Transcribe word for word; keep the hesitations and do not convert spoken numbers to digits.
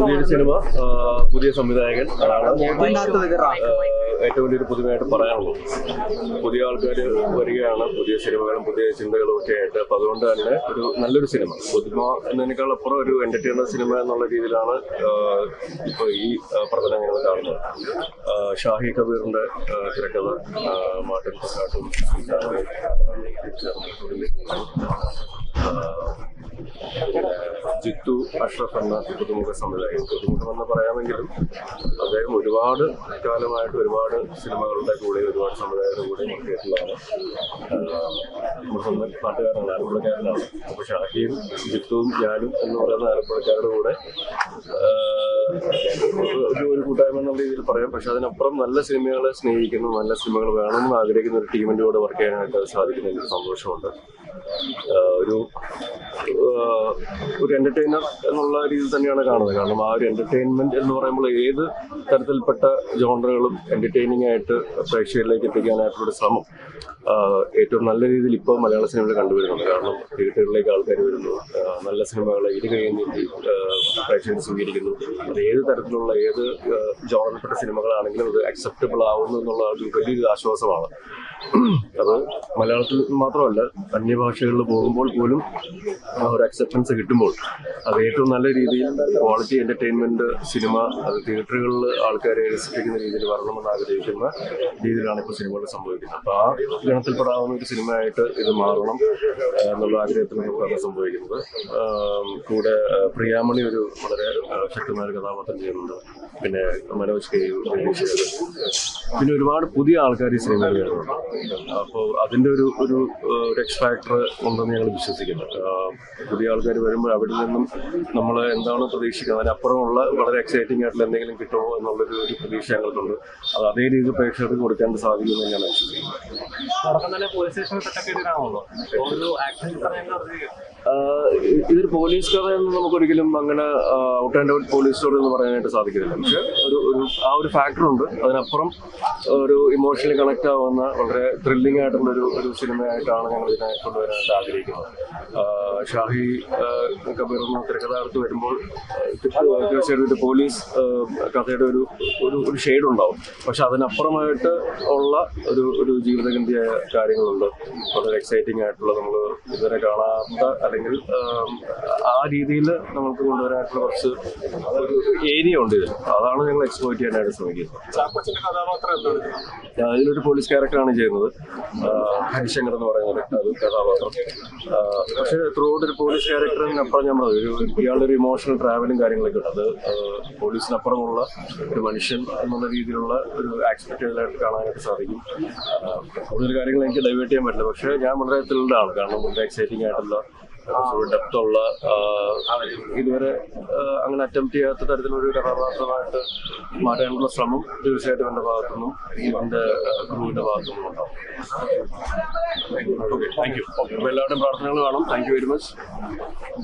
പുതിയൊരു സിനിമ, പുതിയ സംവിധായകൻ, അതാണ് ഏറ്റവും വലിയൊരു പുതുമയായിട്ട് പറയാനുള്ളത്. പുതിയ ആൾക്കാർ വരികയാണ്, പുതിയ സിനിമകളും പുതിയ ചിന്തകളും ഒക്കെ ആയിട്ട്. അപ്പം അതുകൊണ്ട് തന്നെ ഒരു നല്ലൊരു സിനിമ, പുതുമ എന്നതിനേക്കാൾ അപ്പുറം ഒരു എന്റർടൈനർ സിനിമ എന്നുള്ള രീതിയിലാണ് ഇപ്പോൾ ഈ പ്രകടനം ഞങ്ങൾ കാണുന്നത്. ഷാഹി കബീറിന്റെ തിരക്കഥ, മാർട്ടിൻ കൊക്കാട്ടും ജിത്തു അഷ്റഫ് എന്ന പുതുമുഖ സംവിധായകൻ. പുതുമുഖം എന്ന് പറയാമെങ്കിലും അദ്ദേഹം ഒരുപാട് കാലമായിട്ട് ഒരുപാട് സിനിമകളുടെ കൂടെ ഒരുപാട് സംവിധായകരുടെ കൂടെ നോക്കിയിട്ടുള്ളതാണ്. നമ്മുടെ സ്വന്തം പാട്ടുകാരനാണ്, ആലപ്പുഴക്കാരനാണ്. അപ്പോൾ ഷാഹിയും ജിത്തുവും ഞാനും എന്ന് പറയുന്ന ആലപ്പുഴക്കാരുടെ കൂടെ ഒരു കൂട്ടായ്മ എന്നുള്ള രീതിയിൽ പറയാം. പക്ഷെ അതിനപ്പുറം നല്ല സിനിമകളെ സ്നേഹിക്കുന്നു, നല്ല സിനിമകൾ വേണമെന്ന് ആഗ്രഹിക്കുന്ന ഒരു ടീമിൻ്റെ കൂടെ വർക്ക് ചെയ്യാനായിട്ട് അത് സാധിക്കുന്നതിൽ സന്തോഷമുണ്ട്. ഒരു ഒരു എന്റർടൈനർ എന്നുള്ള രീതിയിൽ തന്നെയാണ് കാണുന്നത്. കാരണം ആ ഒരു എന്റർടൈൻമെന്റ് എന്ന് പറയുമ്പോൾ ഏത് തരത്തിൽപ്പെട്ട ജോണറുകളും എന്റർടൈനിങ് ആയിട്ട് പ്രേക്ഷകരിലേക്ക് എത്തിക്കാനായിട്ടുള്ള ശ്രമം ഏറ്റവും നല്ല രീതിയിൽ ഇപ്പോൾ മലയാള സിനിമയിൽ കണ്ടുവരുന്നുണ്ട്. കാരണം തിയേറ്ററുകളിലേക്ക് ആൾക്കാർ വരുന്നു, നല്ല സിനിമകളെ ഇരു കൈ നീട്ടി പ്രേക്ഷകർ സ്വീകരിക്കുന്നു. അത് ഏത് തരത്തിലുള്ള ഏത് ജോണറിൽപ്പെട്ട സിനിമകളാണെങ്കിലും അത് അക്സെപ്റ്റബിൾ ആവുന്നു എന്നുള്ള ഒരു വലിയൊരു ആശ്വാസമാണ്. അത് മലയാളത്തിൽ മാത്രമല്ല, അന്യഭാഷകളിൽ പോകുമ്പോൾ പോലും ആ ഒരു അക്സെപ്റ്റൻസ് കിട്ടുമ്പോൾ അത് ഏറ്റവും നല്ല രീതിയിൽ ക്വാളിറ്റി എന്റർടൈൻമെന്റ് സിനിമ അത് തിയേറ്ററുകളിൽ ആൾക്കാരെ രസിപ്പിക്കുന്ന രീതിയിൽ വരണമെന്ന് ആഗ്രഹിക്കുന്ന രീതിയിലാണ് ഇപ്പോൾ സിനിമകൾ സംഭവിക്കുന്നത്. അപ്പോൾ ആ ഗണത്തിൽപ്പെടാവുന്ന ഒരു സിനിമയായിട്ട് ഇത് മാറണം എന്നുള്ള ആഗ്രഹത്തിൽ നമുക്കാണ് സംഭവിക്കുന്നത്. കൂടെ പ്രിയാമണി ഒരു വളരെ ശക്തമായ കഥാപാത്രം ചെയ്യുന്നുണ്ട്. പിന്നെ മനോജ് കെ, പിന്നെ ഒരുപാട് പുതിയ ആൾക്കാർ ഈ സിനിമയിൽ വരുന്നുണ്ട്. അപ്പോൾ അതിൻ്റെ ഒരു ഒരു എക്സ് ഫാക്ടർ ഉണ്ടെന്ന് ഞങ്ങൾ വിശ്വസിക്കുന്നു. പുതിയ ആൾക്കാർ വരുമ്പോൾ അവിടെ നിന്നും നമ്മൾ എന്താണ് പ്രതീക്ഷിക്കുന്നത് അതിനപ്പുറമുള്ള വളരെ എക്സൈറ്റിംഗ് ആയിട്ടുള്ള എന്തെങ്കിലും കിട്ടുമോ എന്നുള്ളൊരു ഒരു പ്രതീക്ഷ ഞങ്ങൾക്കുണ്ട്. അത് അതേ രീതിയിൽ പ്രേക്ഷകർക്ക് കൊടുക്കാൻ സാധിക്കുമെന്ന് ഞാൻ വിശ്വസിക്കുന്നു. ഇതൊരു പോലീസ് കഥ എന്ന് നമുക്കൊരിക്കലും അങ്ങനെ out and out police story എന്ന് പറയാനായിട്ട് സാധിക്കുന്നില്ല. പക്ഷെ ഒരു ഒരു ആ ഒരു ഫാക്ടറുണ്ട്. അതിനപ്പുറം ഒരു ഇമോഷണലി കണക്ട് ആവുന്ന വളരെ ത്രില്ലിംഗ് ആയിട്ടുള്ള ഒരു ഒരു സിനിമയായിട്ടാണ് ഞങ്ങൾ ഇതിനെ കൊണ്ടുവരാനായിട്ട് ആഗ്രഹിക്കുന്നത്. ഷാഹി കബീർ എന്ന തിരക്കഥാകൃത്ത് വരുമ്പോൾ തീർച്ചയായിട്ടും ഒരു പോലീസ് കഥയുടെ ഒരു ഒരു ഒരു ഷെയ്ഡ് ഉണ്ടാവും. പക്ഷെ അതിനപ്പുറമായിട്ട് ഉള്ള ഒരു ഒരു ജീവിതഗന്ധിയായ കാര്യങ്ങളുണ്ട്. വളരെ എക്സൈറ്റിംഗ് ആയിട്ടുള്ള, നമ്മൾ ഇതുവരെ കാണാത്ത അല്ലെങ്കിൽ ആ രീതിയിൽ നമുക്ക് കൊണ്ടുവരാനായിട്ടുള്ള കുറച്ച് ഒരു ഏരിയ ഉണ്ട് ഇതിൽ. അതാണ് ഞങ്ങൾ എക്സ്പ്ലോയിറ്റ് ചെയ്യാനായിട്ട് ശ്രമിക്കുന്നത്. അതിലൊരു പോലീസ് ക്യാരക്ടറാണ് ചെയ്യുന്നത്, ഹരിശങ്കർ എന്ന് പറയുന്ന ഒരു കഥാപാത്രം. പക്ഷേ ത്രൂ ഔട്ട് ഒരു പോലീസ് ക്യാരക്ടറിനപ്പുറം ഞാൻ പറഞ്ഞത് ഒരു ഇയാളുടെ ഒരു ഇമോഷണൽ ട്രാവലും കാര്യങ്ങളൊക്കെ ഉണ്ട്. അത് പോലീസിനപ്പുറമുള്ള ഒരു മനുഷ്യൻ എന്നുള്ള രീതിയിലുള്ള ഒരു ആസ്പെക്റ്റുകളായിട്ട് കാണാനായിട്ട് സാധിക്കും. കൂടുതൽ കാര്യങ്ങൾ എനിക്ക് ഡൈവേർട്ട് ചെയ്യാൻ പറ്റില്ല. പക്ഷേ ഞാൻ വളരെ ത്രില്ഡാണ്. കാരണം വളരെ എക്സൈറ്റിംഗ് ആയിട്ടുള്ള ഡെപ്ത് ഉള്ള, ഇതുവരെ അങ്ങനെ അറ്റംപ്റ്റ് ചെയ്യാത്ത തരത്തിലൊരു കഥാപാത്രമായിട്ട് മാറ്റാനുള്ള ശ്രമം തീർച്ചയായിട്ടും എൻ്റെ ഭാഗത്തുനിന്നും എൻ്റെ ക്രൂവിൻ്റെ ഭാഗത്തുനിന്നും ഉണ്ടാവും. Okay, thank you. അപ്പോൾ എല്ലാവരുടെയും പ്രാർത്ഥനകൾ വേണം. Thank you very much.